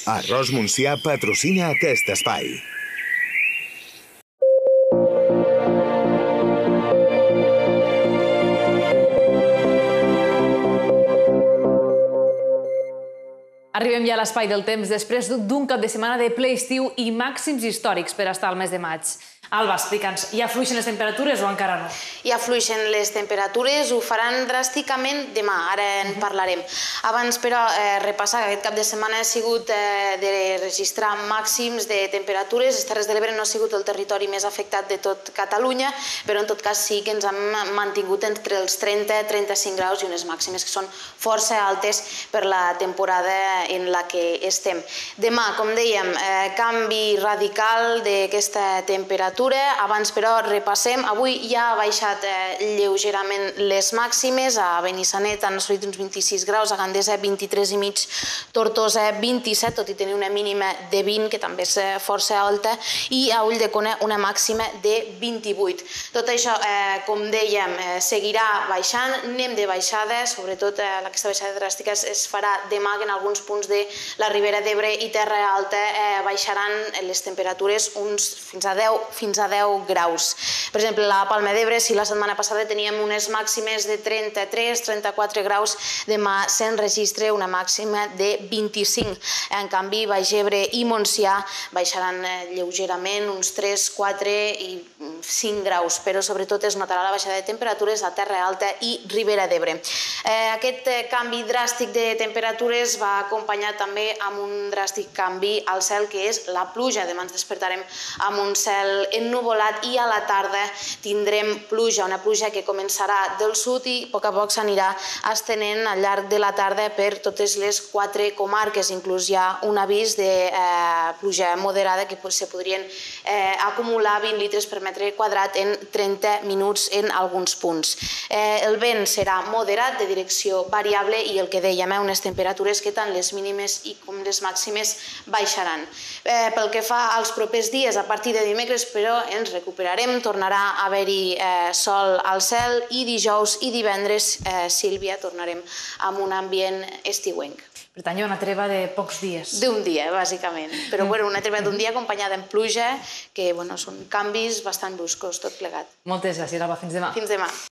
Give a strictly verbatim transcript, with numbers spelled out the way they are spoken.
Arròs Montsià patrocina aquest espai. Arribem ja a l'espai del temps després d'un cap de setmana de ple estiu i màxims històrics per estar al mes de maig. Alba, explica'ns, hi afluixen les temperatures o encara no? Hi afluixen les temperatures, ho faran dràsticament demà, ara en parlarem. Abans, però, repassar que aquest cap de setmana ha sigut de registrar màxims de temperatures. Les Terres de l'Ebre no ha sigut el territori més afectat de tot Catalunya, però en tot cas sí que ens han mantingut entre els trenta i trenta-cinc graus i unes màximes que són força altes per la temporada en la que estem. Demà, com dèiem, canvi radical d'aquesta temperatura. Abans, però, repassem. Avui ja ha baixat lleugerament les màximes. A Benissanet han assolit uns vint-i-sis graus, a Gandesa vint-i-tres i mig, Tortosa vint-i-set, tot i tenir una mínima de vint, que també és força alta, i a Ulldecona una màxima de vint-i-vuit. Tot això, com dèiem, seguirà baixant, anem de baixada, sobretot aquesta baixada dràstica es farà demà, que en alguns punts de la Ribera d'Ebre i Terra Alta baixaran les temperatures uns fins a deu fins a deu graus. Per exemple, a la Palma d'Ebre, si la setmana passada teníem unes màximes de trenta-tres a trenta-quatre graus, demà se'n registra una màxima de vint-i-cinc. En canvi, Baix Ebre i Montsià baixaran lleugerament uns tres, quatre i cinc graus, però sobretot es notarà la baixada de temperatures a Terra Alta i Ribera d'Ebre. Aquest canvi dràstic de temperatures va acompanyat també amb un dràstic canvi al cel, que és la pluja. Demà ens despertarem amb un cel ennuvolat i a la tarda tindrem pluja, una pluja que començarà del sud i a poc a poc s'anirà estenent al llarg de la tarda per totes les quatre comarques. Inclús hi ha un avís de pluja moderada que se podrien acumular vint litres per metre quadrat en trenta minuts en alguns punts. El vent serà moderat, de direcció variable, i el que dèiem, unes temperatures que tant les mínimes i com les màximes baixaran. Pel que fa als propers dies, a partir de dimecres, però ens recuperarem, tornarà a haver-hi sol al cel i dijous i divendres, Sílvia, tornarem amb un ambient estiuenc. Per tant, hi ha una treva de pocs dies. D'un dia, bàsicament. Però una treva d'un dia acompanyada amb pluja, que són canvis bastant bruscos, tot plegat. Moltes gràcies, Alba. Fins demà. Fins demà.